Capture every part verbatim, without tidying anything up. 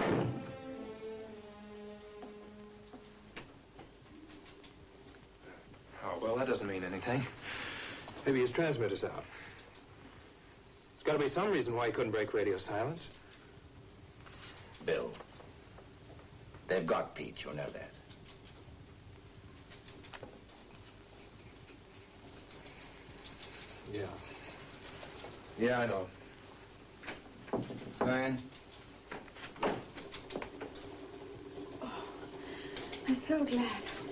Oh, well, that doesn't mean anything. Maybe his transmitter's out. There's got to be some reason why he couldn't break radio silence. Bill, they've got Pete, you know that. Yeah. Yeah, I know. Fine. Oh, I'm so glad.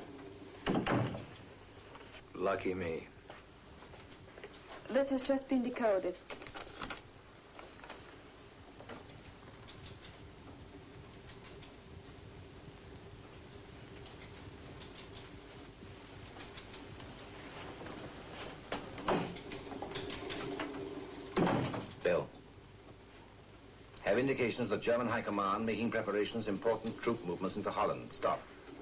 Lucky me. This has just been decoded. Bill, have indications that German High Command making preparations, important troop movements into Holland. Stop.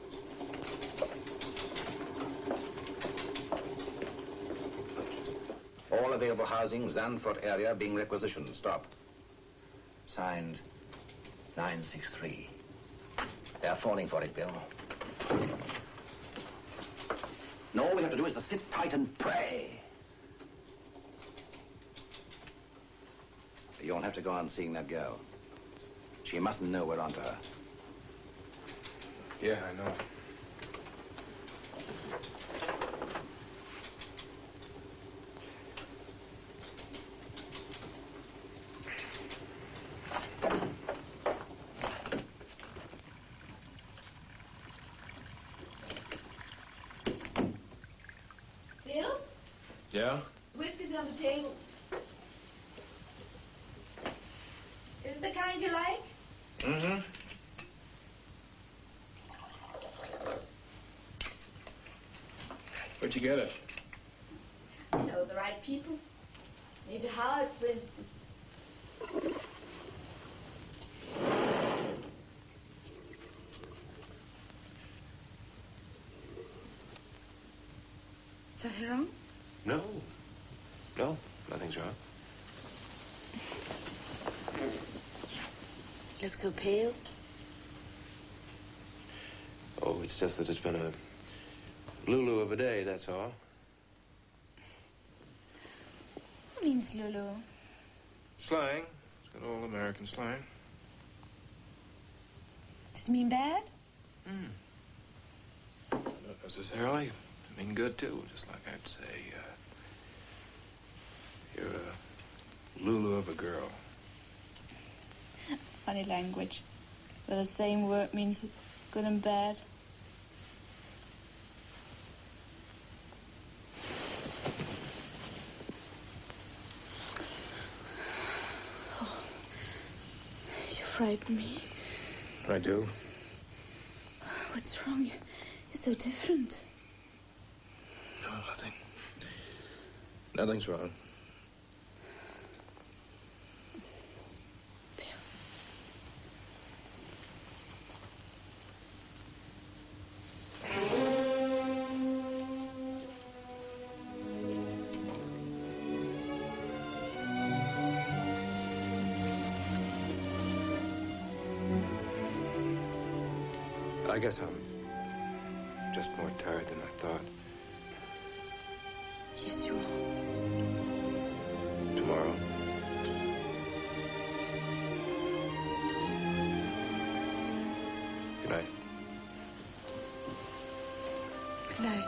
All available housing, Zandvoort area being requisitioned. Stop. Signed, nine six three. They're falling for it, Bill. And all we have to do is to sit tight and pray. You'll have to go on seeing that girl. She mustn't know we're onto her. Yeah, I know. Bill? Yeah? Whiskey's on the table. Is it the kind you like? Mm-hmm. Where'd you get it? You know the right people. Major Howard, for instance. Is that wrong? No. No, nothing's wrong. You look so pale. Oh, it's just that it's been a Lulu of a day, that's all. What means Lulu? Slang. It's got old American slang. Does it mean bad? Hmm. Not necessarily. I mean good, too. Just like I'd say, uh, you're a Lulu of a girl. Funny language, where the same word means good and bad. Oh, you frighten me. I do. What's wrong? You're so different. No, nothing. Nothing's wrong. I guess I'm just more tired than I thought. Yes, you are. Tomorrow. Good night. Good night.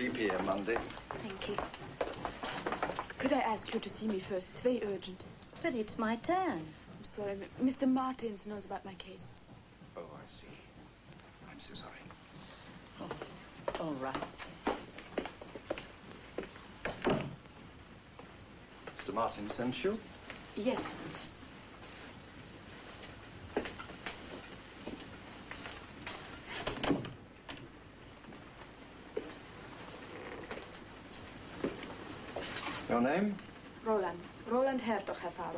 three p m Monday. Thank you. Could I ask you to see me first? It's very urgent. But it's my turn. I'm sorry. Mister Martins knows about my case. Oh, I see. I'm so sorry. Oh, all right. Mister Martin sent you? Yes. Your name? Roland. Roland Hertog, Herr Vater.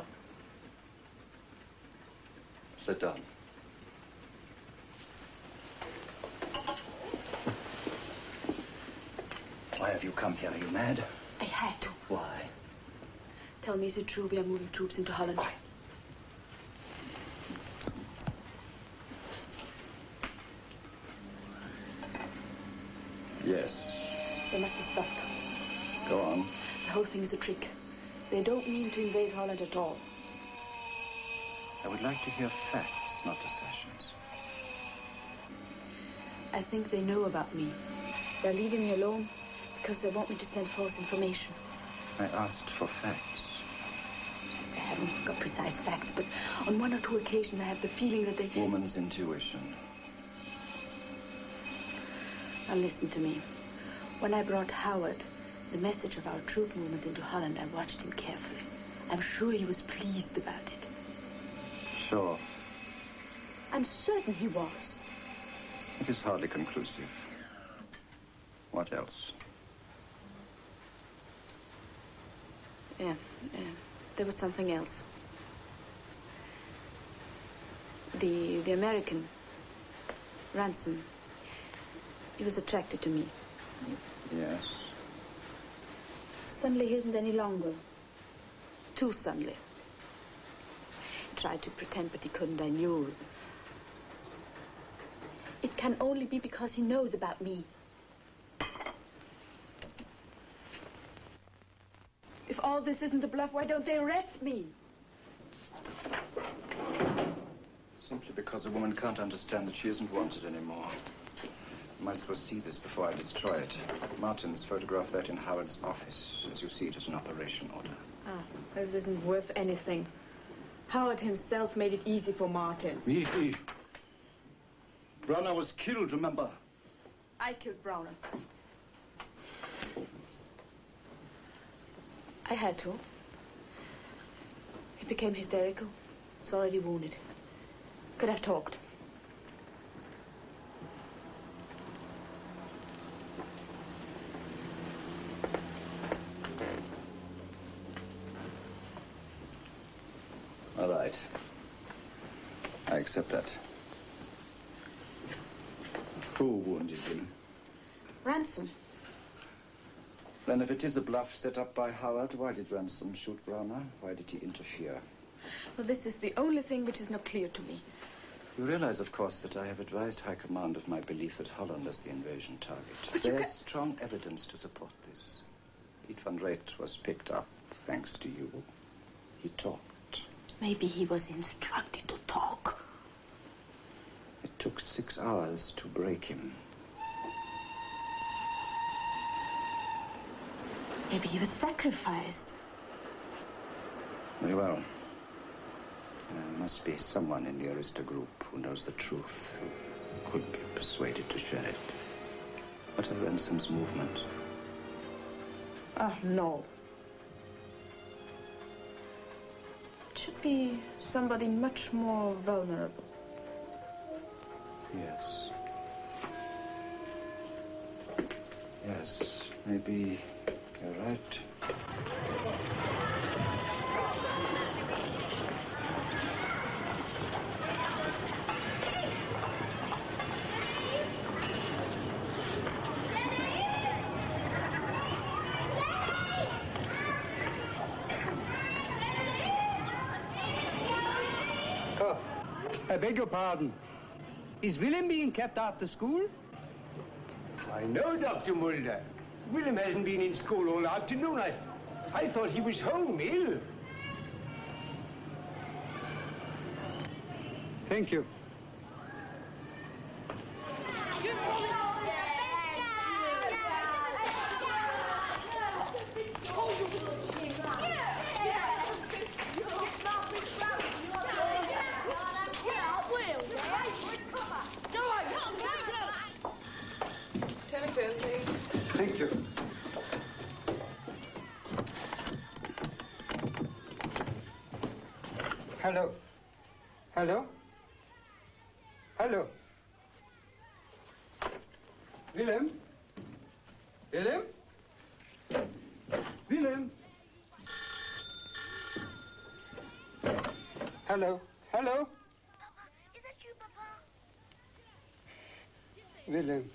Sit down. Why have you come here? Are you mad? I had to. Why? Tell me, is it true we are moving troops into Holland? Why? Yes. They must be stopped. Go on. The whole thing is a trick. They don't mean to invade Holland at all. I would like to hear facts, not assertions. I think they know about me. They're leaving me alone because they want me to send false information. I asked for facts. They haven't got precise facts, but on one or two occasions I have the feeling that they... Woman's intuition. Now listen to me. When I brought Howard the message of our troop movements into Holland, I watched him carefully. I'm sure he was pleased about it. Sure. I'm certain he was. It is hardly conclusive. What else? Yeah, yeah. There was something else. The, the American, Ransom, he was attracted to me. Yes. Suddenly he isn't any longer. Too suddenly. He tried to pretend, but he couldn't, I knew. It can only be because he knows about me. If all this isn't a bluff, why don't they arrest me? Simply because a woman can't understand that she isn't wanted anymore. You might as well see this before I destroy it. Martins photographed that in Howard's office. As you see, it is an operation order. Ah, this isn't worth anything. Howard himself made it easy for Martins. Easy? Browner was killed, remember? I killed Browner. I had to. He became hysterical. He was already wounded. Could have talked. All right. I accept that. Who wounded him? Ransom. Then if it is a bluff set up by Howard, why did Ransom shoot Browner? Why did he interfere? Well, this is the only thing which is not clear to me. You realize, of course, that I have advised High Command of my belief that Holland is the invasion target. But you There's ca- strong evidence to support this. Piet van Reet was picked up, thanks to you. He talked. Maybe he was instructed to talk. It took six hours to break him. Maybe he was sacrificed. Very well. There must be someone in the Arista group who knows the truth, who could be persuaded to share it. What are Ransom's movements? Ah, no. It should be somebody much more vulnerable. Yes. Yes, maybe you're right. Oh, I beg your pardon. Is Willem being kept after school? I know, Doctor Mulder. Willem hasn't been in school all afternoon. I, I thought he was home, ill. Thank you. Hello. Hello? Hello? Willem? Willem? Willem? Hello? Hello? Is that you, Papa? Willem?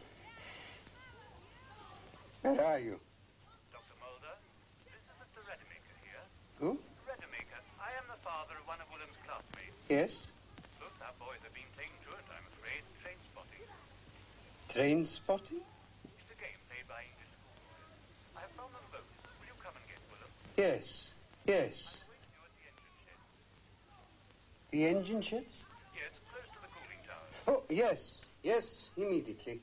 Where are you? Doctor Mulder, this is Mister Redemaker here. Who? Redemaker, I am the father of one of Willem's classmates. Yes? Both our boys have been playing truant, I'm afraid, train spotting. Train spotting? It's a game played by English schoolboys. I have found them both. Will you come and get Willem? Yes. Yes. I'm waiting you at the engine shed. The engine sheds? Yes, close to the cooling tower. Oh, yes. Yes, immediately.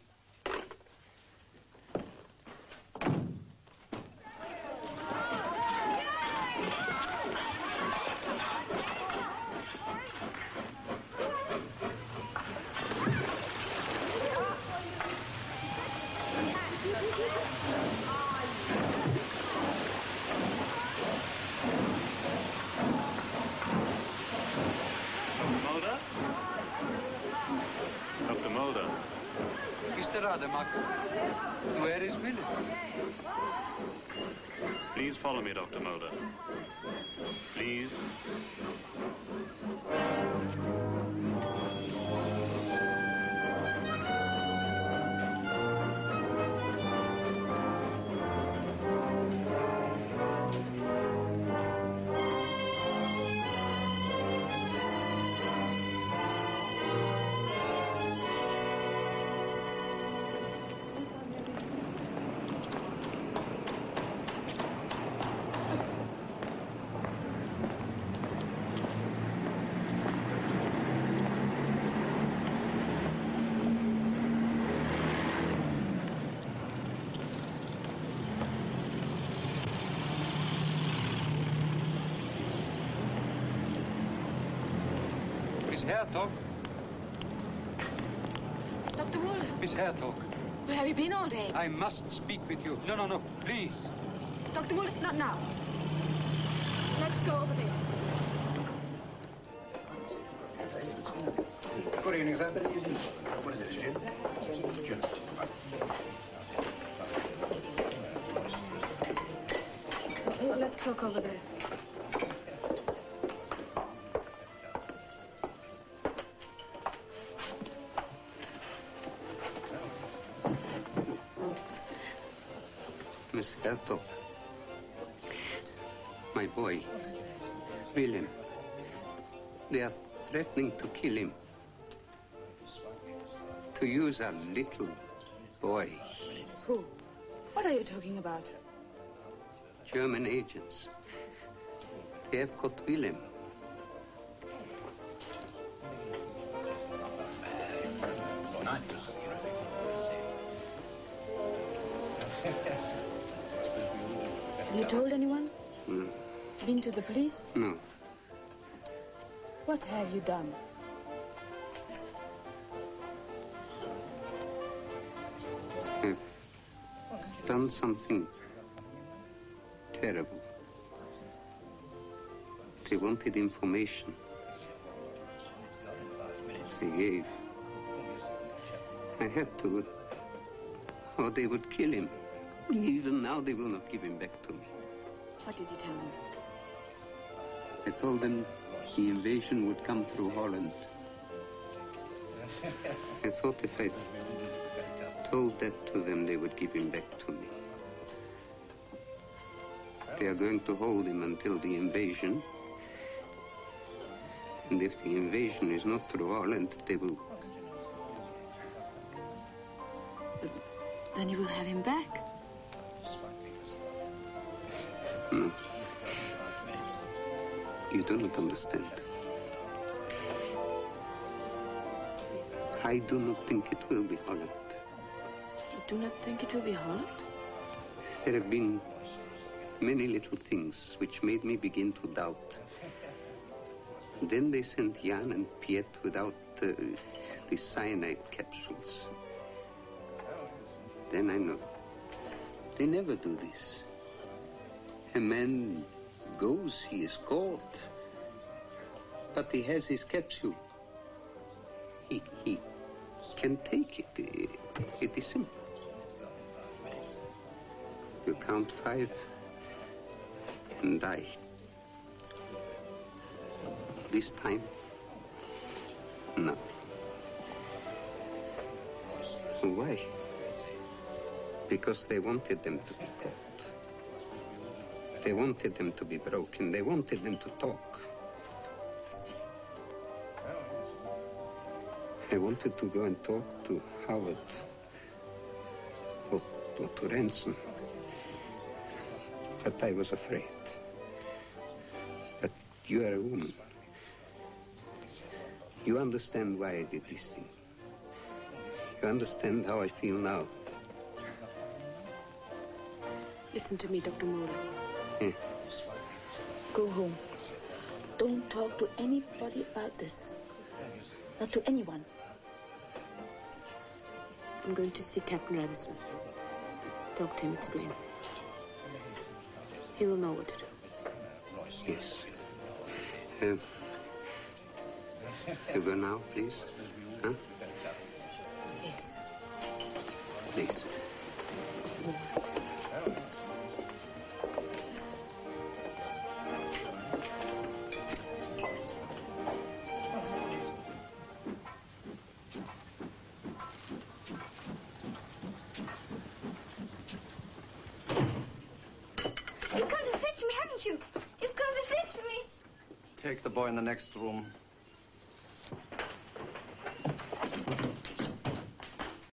Mulder? Doctor Mulder. Mister Rademacher, where is Willem? Please follow me, Doctor Mulder. Please. Hertog. Doctor Wood, Miss Hertog, where have you been all day? I must speak with you. No, no, no, please. Doctor Wood, not now. Let's go over there. Good evening, sir. What is it, gin? Gin. Let's talk over there. Miss Hertog, my boy, Willem, they are threatening to kill him. To use our little boy. Who? What are you talking about? German agents. They have got Willem. Have you told anyone? No. Been to the police? No. What have you done? I've done something terrible. They wanted information. They gave. I had to, or they would kill him. Even now, they will not give him back to me. What did you tell them? I told them the invasion would come through Holland. I thought if I told that to them, they would give him back to me. They are going to hold him until the invasion. And if the invasion is not through Holland, they will... But then you will have him back. No. You do not understand. I do not think it will be Holland. You do not think it will be Holland? There have been many little things which made me begin to doubt. Then they sent Jan and Piet without uh, the cyanide capsules. Then I know. They never do this. A man goes, he is caught. But he has his capsule. He, he can take it. It is simple. You count five and die. This time, no. Why? Because they wanted them to be caught. They wanted them to be broken. They wanted them to talk. I wanted to go and talk to Howard or, or to Ransom. But I was afraid. But you are a woman. You understand why I did this thing. You understand how I feel now. Listen to me, Doctor Moore. Yeah. Go home. Don't talk to anybody about this. Not to anyone. I'm going to see Captain Ransom. Talk to him, explain. He will know what to do. Yes. Um, you go now, please? Huh? Yes. Please. You've come to fetch me, haven't you? You've come to fetch me. Take the boy in the next room.